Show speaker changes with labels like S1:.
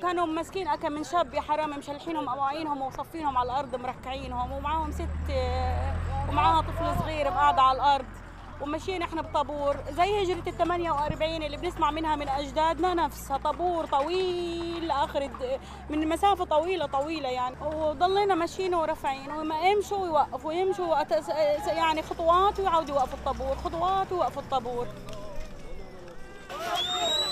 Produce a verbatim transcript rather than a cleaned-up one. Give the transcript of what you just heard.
S1: كانوا ماسكين أكم من شاب يا حرام مشلحينهم مقواعينهم ومصفينهم على الأرض مركعينهم، ومعاهم ست ومعاها طفل صغير قاعدة على الأرض، وماشيين احنا بطابور زي هجرة ال ثمانية وأربعين اللي بنسمع منها من أجدادنا نفسها، طابور طويل لآخر من مسافة طويلة طويلة يعني، وضلينا ماشيين ورافعين وما يمشوا ويوقفوا يمشوا يعني خطوات ويعودوا يوقفوا الطابور، خطوات ويوقفوا الطابور.